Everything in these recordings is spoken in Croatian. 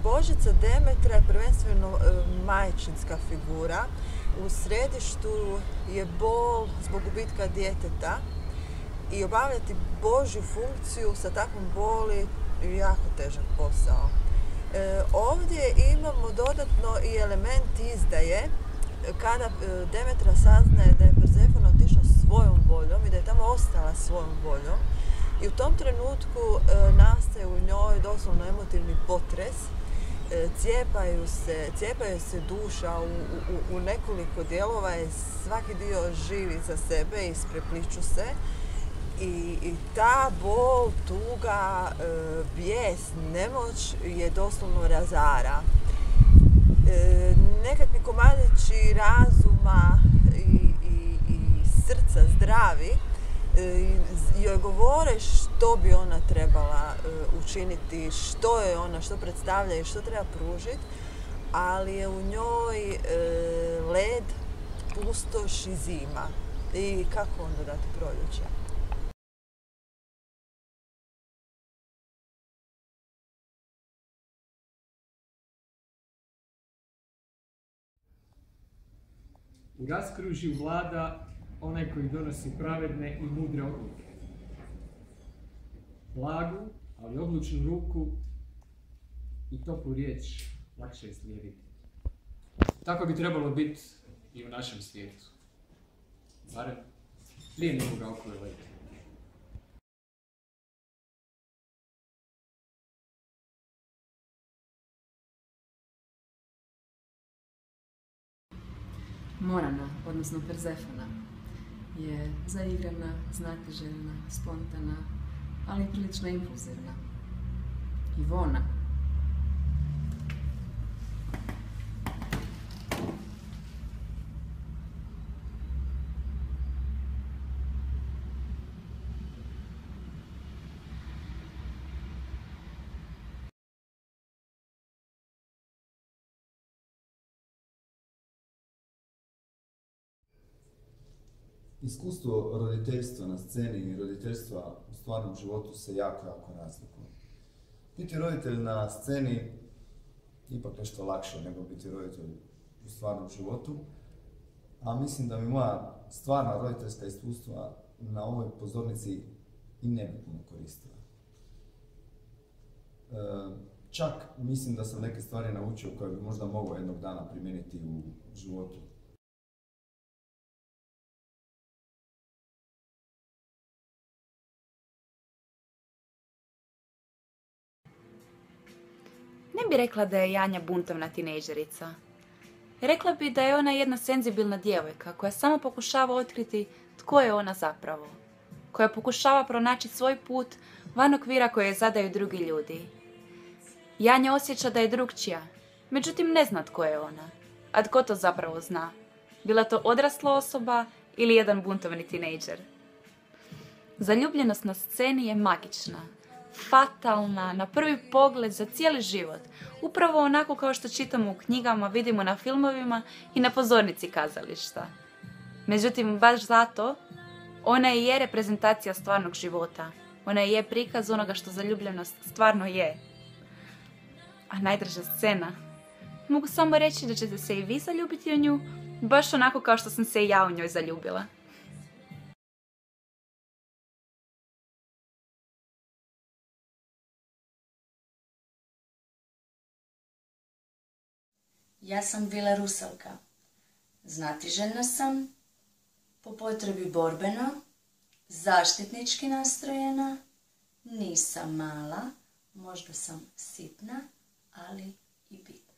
Božica Demetra je prvenstveno majčinska figura. U središtu je bol zbog gubitka djeteta i obavljati Božju funkciju sa takvom boli je jako težak posao. Ovdje imamo dodatno i element izdaje kada Demetra saznaje da je Persefona otišla svojom voljom i da je tamo ostala svojom voljom. I u tom trenutku nastaje u njoj doslovno emotivni potres. Cijepaju se duša u nekoliko dijelova i svaki dio živi za sebe i isprepliču se. I ta bol, tuga, bijes, nemoć je doslovno razara. Nekakvi komadići razuma i srca zdravi joj govore što bi ona trebala učiniti, što je ona, što predstavlja i što treba pružiti, ali je u njoj led, pustoš i zima. I kako onda dati proljeće? U raskružju vlada onaj koji donosi pravedne i mudre odluke. Blagu, ali odlučnu ruku i toplu riječ lakše je slijediti. Tako bi trebalo biti i u našem svijetu. Barem prije nekoga okolo leti. Morana, odnosno Persefona, je zaigrana, znatiželjna, spontana, ali i prilično impulzivna. Ivona. Iskustvo roditeljstva na sceni i roditeljstva u stvarnom životu se jako razlikuje. Biti roditelj na sceni ipak nešto lakše nego biti roditelj u stvarnom životu, a mislim da mi moja stvarna roditeljska iskustva na ovoj pozornici i ne bi puno koristila. Čak mislim da sam neke stvari naučio koje bi možda mogao jednog dana primijeniti u životu. Ne bi rekla da je Janja buntovna tinejdžerica. Rekla bi da je ona jedna senzibilna djevojka koja samo pokušava otkriti tko je ona zapravo. Koja pokušava pronaći svoj put van okvira koje je zadaju drugi ljudi. Janja osjeća da je drukčija, međutim ne zna tko je ona. A tko to zapravo zna? Bila to odrasla osoba ili jedan buntovni tinejdžer? Zaljubljenost na sceni je magična. Fatalna, na prvi pogled za cijeli život. Upravo onako kao što čitamo u knjigama, vidimo na filmovima i na pozornici kazališta. Međutim, baš zato, ona i je reprezentacija stvarnog života. Ona i je prikaz onoga što zaljubljenost stvarno je. A najdraža scena. Mogu samo reći da ćete se i vi zaljubiti u nju, baš onako kao što sam se i ja u njoj zaljubila. Ja sam bila Rusalka. Znatiželjna sam, po potrebi borbena, zaštitnički nastrojena, nisam mala, možda sam sitna, ali i bitna.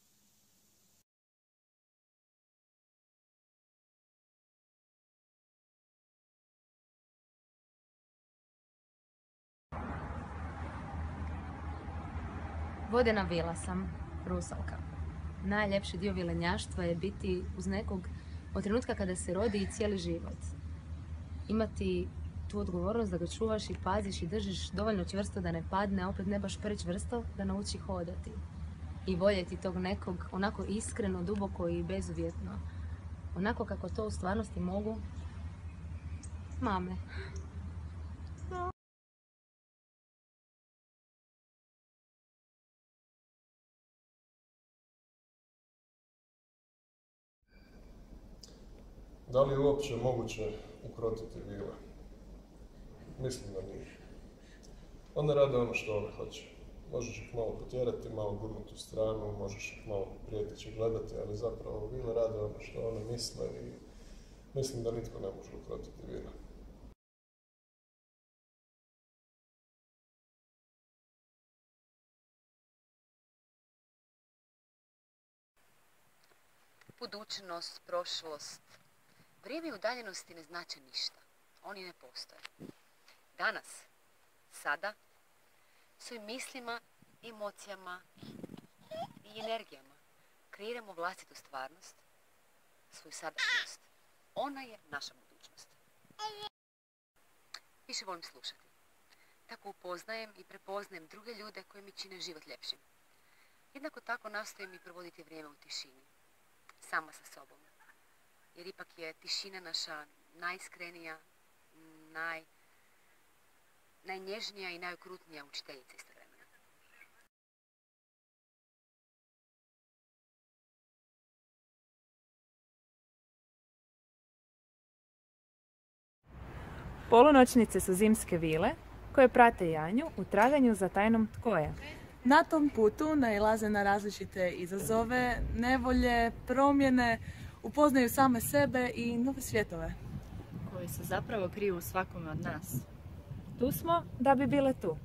Vodena vila sam, Rusalka. Najljepši dio vilenjaštva je biti uz nekog od trenutka kada se rodi i cijeli život. Imati tu odgovornost da ga čuvaš i paziš i držiš dovoljno čvrsto da ne padne, a opet ne baš prečvrsto da nauči hodati. I voljeti tog nekog onako iskreno, duboko i bezuvjetno. Onako kako to u stvarnosti mogu mame. Da li je uopće moguće ukrotiti vile? Mislim da nije. One rade ono što one hoće. Možeš ih malo potjerati, malo gurnuti u stranu, možeš ih malo prijeteći gledati, ali zapravo vile rade ono što one misle i mislim da nitko ne može ukrotiti vile. Budućnost, prošlost, vrijeme i udaljenosti ne znače ništa. Oni ne postoje. Danas, sada, svojim mislima, emocijama i energijama kreiramo vlastitu stvarnost, svoju sadašnjost. Ona je naša budućnost. Više volim slušati. Tako upoznajem i prepoznajem druge ljude koji mi čine život ljepšim. Jednako tako nastojim i provoditi vrijeme u tišini, sama sa sobom. Jer ipak je tišina naša najiskrenija, najnježnija i najokrutnija učiteljica istovremeno. Polunoćnice su zimske vile koje prate Janju u traganju za tajnom tko je. Na tom putu nailaze na različite izazove, nevolje, promjene, upoznaju same sebe i nove svjetove. Koji se zapravo kriju u svakome od nas. Tu smo da bi bile tu.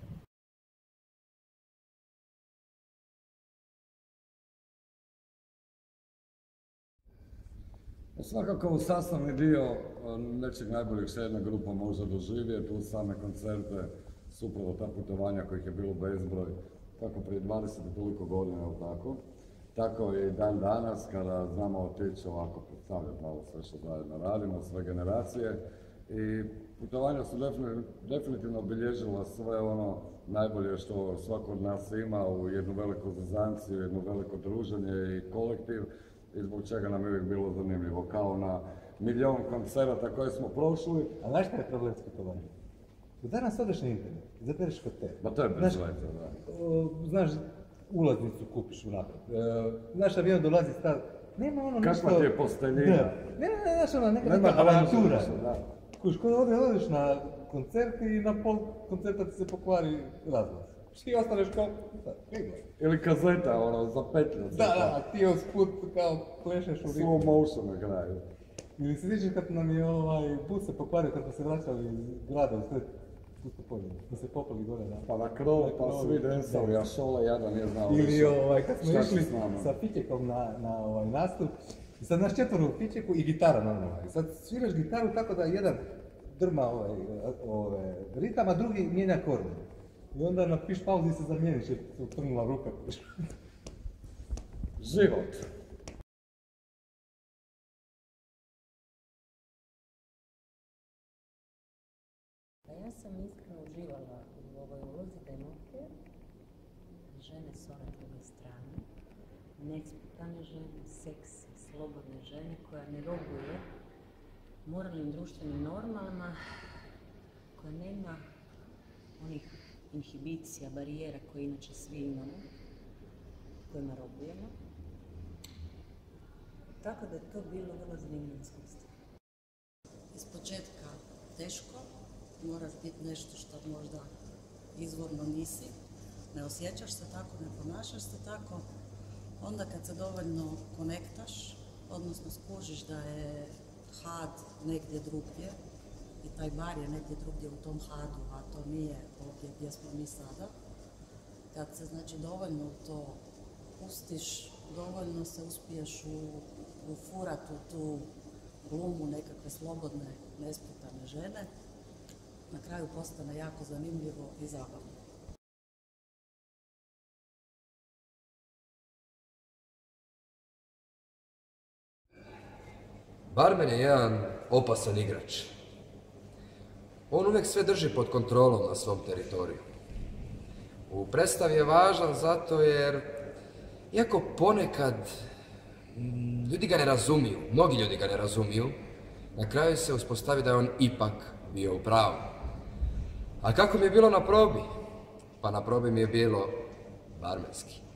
Svakako sastavni dio nečeg najboljeg što jedna grupa može doživjeti uz same koncerte, supravo ta putovanja kojih je bilo bezbroj, tako prije 20 i toliko godina, tako. Tako je i dan danas kada znamo otići ovako predstavljati malo sve što zajedno radimo, sve generacije. I putovanja su definitivno obilježila sve ono najbolje što svako od nas ima u jednu veliku zazanciju, jedno veliko druženje i kolektiv. I zbog čega nam je uvijek bilo zanimljivo, kao na milion koncerata koje smo prošli. A znaš šta je problem s putovanjem? Danas odeš na internet, izabereš hotel. Ma to je bez veze, da. Znaš, ulaznicu kupiš unaprijed. Naš avion dolazi stav. Nema ono nešto... Kakva ti je posteljina? Znaš ono, neka avantura. Kuš, kod odeš na koncert i na pol koncerta ti se pokvari razglas. Ti ostaneš kao... Ili kazeta, ono, za petlju. Da, a ti usput kao plešeš u ritmu. Slow motion na kraju. Ili se sviđa kad nam je bus se pokvario kad smo se vraćali iz grada u sred pusto polje. Smo se popali gore na... Pa na krov, pa svi densali, a Šola jadan nije znao ili kad smo išli sa Fićekom na nastup. I sad naš četvoro u Fićeku i gitara normalno. I sad sviraš gitaru tako da jedan drma ritam, a drugi mijenja akorde. I onda na piš pauzi se zamijeniš jer se utrnula ruka. Život. Ja sam iskreno uživala u ovoj ulozi Demoke, žene s one druge strane, neeksputane žene, seksi, slobodne žene koja ne robuje moralnim društvenim normama, koja nema onih inhibicija, barijera koje inače svi imamo, kojima robujemo. Tako da je to bilo vrlo zanimljivo iskustvo. Ispočetka teško, mora biti nešto što možda izvorno nisi, ne osjećaš se tako, ne ponašaš se tako. Onda kad se dovoljno konektaš, odnosno skužiš da je had negdje drugdje, i taj bar je negdje drugdje u tom hadu, a to nije ovdje gdje smo mi sada. Kad se znači dovoljno u to pustiš, dovoljno se uspiješ ufurati u tu glumu nekakve slobodne, nesputane žene, na kraju postane jako zanimljivo i zabavno. Barmen je jedan opasan igrač. On uvijek sve drži pod kontrolom na svom teritoriju. U predstavi je važan zato jer, iako ponekad ljudi ga ne razumiju, mnogi ljudi ga ne razumiju, na kraju se uspostavi da je on ipak bio u pravu. A kako mi je bilo na probi? Pa na probi mi je bilo barmenski.